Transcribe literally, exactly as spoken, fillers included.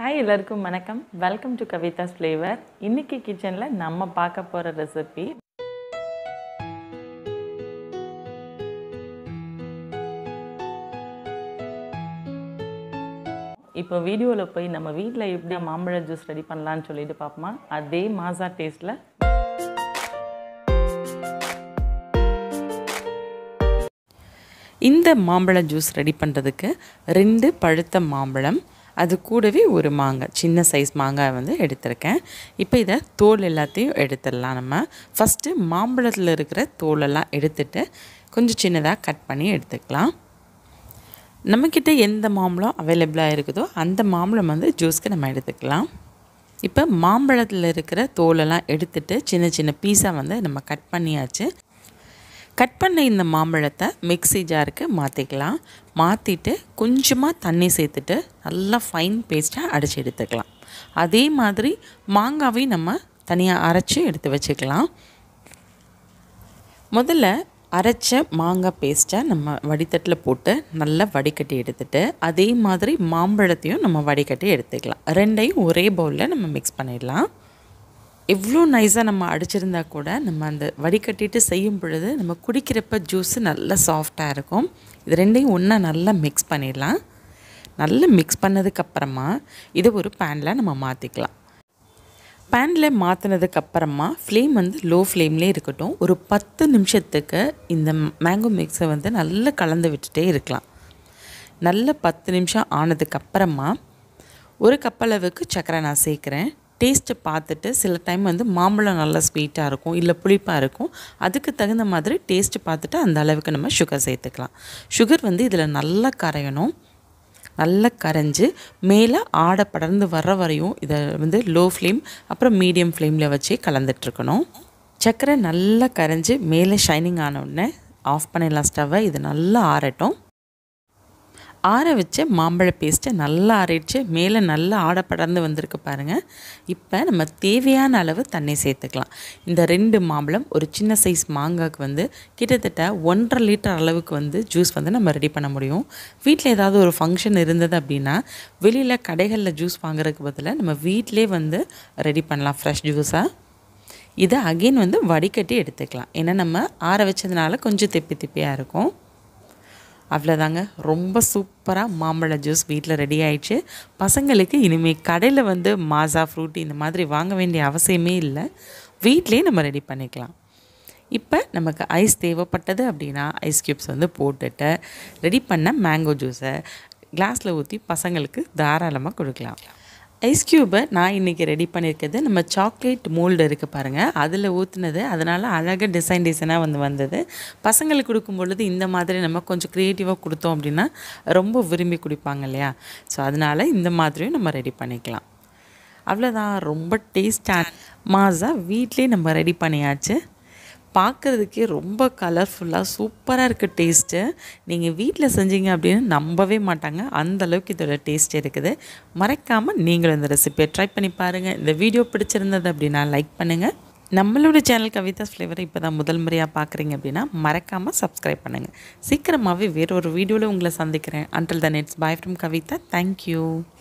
Hi எல்லாருக்கும் வணக்கம். Welcome to Kavithas Flavor. இன்னைக்கு கிச்சன்ல நம்ம பார்க்க போற ரெசிபி இப்போ வீடியோல போய் நம்ம வீட்ல எப்படி மாம்பழ ஜூஸ் ரெடி பண்ணலாம்னு சொல்லிட்டு பாப்போமா. அதே மாசா டேஸ்ட்ல இந்த மாம்பழ ஜூஸ் ரெடி பண்றதுக்கு ரெண்டு பழுத்த மாம்பழம் அது கூடவே ஒரு மாங்காய் சின்ன சைஸ் மாங்காய் வந்து எடுத்துர்க்கேன். இப்போ இத தோல் எல்லாத்தையும் எடுத்துடலாம். நம்ம ஃபர்ஸ்ட் மாம்பழத்துல இருக்கிற தோல் எல்லாம் எடுத்துட்டு கொஞ்சம் சின்னதா கட் பண்ணி எடுத்துக்கலாம். நம்ம கிட்ட எந்த மாம்பழம் அவேலபிளா இருக்குதோ அந்த மாம்பழம் வந்து ஜூஸ்க்கு நம்ம எடுத்துக்கலாம். இப்போ மாம்பழத்துல இருக்கிற தோல் எல்லாம் எடுத்துட்டு சின்ன சின்ன பீஸா வந்து நம்ம கட் பண்ணியாச்சு. கட் பண்ண இந்த மாம்பழத்தை மிக்ஸி ஜாருக்கு மாற்றிக்கலாம். மாற்றிட்டு கொஞ்சமாக தண்ணி சேர்த்துட்டு நல்லா ஃபைன் பேஸ்ட்டாக அடித்து எடுத்துக்கலாம். அதே மாதிரி மாங்காவையும் நம்ம தனியாக அரைச்சி எடுத்து வச்சுக்கலாம். முதல்ல அரைச்ச மாங்காய் பேஸ்ட்டை நம்ம வடித்தட்டில் போட்டு நல்லா வடிகட்டி எடுத்துட்டு அதே மாதிரி மாம்பழத்தையும் நம்ம வடிகட்டி எடுத்துக்கலாம். ரெண்டையும் ஒரே பவுலில் நம்ம மிக்ஸ் பண்ணிடலாம். எவ்வளோ நைஸாக நம்ம அடிச்சிருந்தா கூட நம்ம அந்த வடிகட்டிட்டு செய்யும் பொழுது நம்ம குடிக்கிறப்ப ஜூஸு நல்லா சாஃப்டாக இருக்கும். இது ரெண்டையும் ஒன்றா நல்லா மிக்ஸ் பண்ணிடலாம். நல்லா மிக்ஸ் பண்ணதுக்கப்புறமா இதை ஒரு பேனில் நம்ம மாற்றிக்கலாம். பேனில் மாற்றினதுக்கப்புறமா ஃப்ளேம் வந்து லோ ஃப்ளேம்லேயே இருக்கட்டும். ஒரு பத்து நிமிஷத்துக்கு இந்த மேங்கோ மிக்ஸை வந்து நல்லா கலந்து விட்டுட்டே இருக்கலாம். நல்ல பத்து நிமிஷம் ஆனதுக்கப்புறமா ஒரு கப்பளவுக்கு சர்க்கரை நான் சேர்க்குறேன். டேஸ்ட்டு பார்த்துட்டு சில டைம் வந்து மாம்பழம் நல்லா ஸ்வீட்டாக இருக்கும் இல்லை புளிப்பாக இருக்கும். அதுக்கு தகுந்த மாதிரி டேஸ்ட்டு பார்த்துட்டு அந்த அளவுக்கு நம்ம சுகர் சேர்த்துக்கலாம். சுகர் வந்து இதில் நல்லா கரையணும். நல்லா கரைஞ்சி மேலே ஆடை படர்ந்து வர்ற வரையும் இதை வந்து லோ ஃப்ளேம் அப்புறம் மீடியம் ஃப்ளேமில் வச்சு கலந்துட்டுருக்கணும். சர்க்கரை நல்லா கரைஞ்சி மேலே ஷைனிங் ஆன உடனே ஆஃப் பண்ணிடலாம் ஸ்டவ்வை. இது நல்லா ஆறட்டும். ஆற வச்ச மாம்பழ பேஸ்ட்டை நல்லா ஆறிடுச்சு. மேலே நல்லா ஆடை படர்ந்து வந்திருக்கு பாருங்கள். இப்போ நம்ம தேவையான அளவு தண்ணி சேர்த்துக்கலாம். இந்த ரெண்டு மாம்பழம் ஒரு சின்ன சைஸ் மாங்காய்க்கு வந்து கிட்டத்தட்ட ஒன்றரை லிட்டர் அளவுக்கு வந்து ஜூஸ் வந்து நம்ம ரெடி பண்ண முடியும். வீட்டில் ஏதாவது ஒரு ஃபங்க்ஷன் இருந்தது அப்படின்னா வெளியில் கடைகளில் ஜூஸ் வாங்குறதுக்கு பதிலாக நம்ம வீட்டிலே வந்து ரெடி பண்ணலாம் ஃப்ரெஷ் ஜூஸாக. இதை அகெயின் வந்து வடிகட்டி எடுத்துக்கலாம். ஏன்னா நம்ம ஆற வச்சதுனால கொஞ்சம் திப்பி திப்பியாக இருக்கும். அவ்வளோதாங்க, ரொம்ப சூப்பராக மாம்பழ ஜூஸ் வீட்டில் ரெடி ஆயிடுச்சு. பசங்களுக்கு இனிமேல் கடையில் வந்து மாசா ஃப்ரூட்டி இந்த மாதிரி வாங்க வேண்டிய அவசியமே இல்லை. வீட்டிலே நம்ம ரெடி பண்ணிக்கலாம். இப்போ நமக்கு ஐஸ் தேவைப்பட்டது அப்படின்னா ஐஸ் க்யூப்ஸ் வந்து போட்டுட்டு ரெடி பண்ண மேங்கோ ஜூஸை கிளாஸில் ஊற்றி பசங்களுக்கு தாராளமாக கொடுக்கலாம். ஐஸ் க்யூபை நான் இன்றைக்கி ரெடி பண்ணியிருக்கிறது நம்ம சாக்லேட் மோல்டு இருக்குது பாருங்கள், அதில் ஊற்றுனது. அதனால் அழகாக டிசைன் டிசைனாக வந்து வந்தது. பசங்களுக்கு கொடுக்கும் பொழுது இந்த மாதிரி நம்ம கொஞ்சம் க்ரியேட்டிவாக கொடுத்தோம் அப்படின்னா ரொம்ப விரும்பி குடிப்பாங்க இல்லையா. ஸோ அதனால் இந்த மாதிரியும் நம்ம ரெடி பண்ணிக்கலாம். அவ்வளோதான், ரொம்ப டேஸ்டான மாஸா வீட்லேயே நம்ம ரெடி பண்ணியாச்சு. பார்க்குறதுக்கே ரொம்ப கலர்ஃபுல்லாக சூப்பராக இருக்குது டேஸ்ட்டு. நீங்கள் வீட்டில் செஞ்சீங்க அப்படின்னு நம்பவே மாட்டாங்க, அந்தளவுக்கு இதோட டேஸ்ட் இருக்குது. மறக்காமல் நீங்களும் இந்த ரெசிபியை ட்ரை பண்ணி பாருங்கள். இந்த வீடியோ பிடிச்சிருந்தது அப்படின்னா லைக் பண்ணுங்கள். நம்மளோட சேனல் கவிதாஸ் ஃப்ளேவரை இப்போ தான் முதல் முறையாக பார்க்குறீங்க அப்படின்னா மறக்காமல் சப்ஸ்கிரைப் பண்ணுங்கள். சீக்கிரமாகவே வேறு ஒரு வீடியோவில் உங்களை சந்திக்கிறேன். Until then it's bye from Kavitha. Thank you.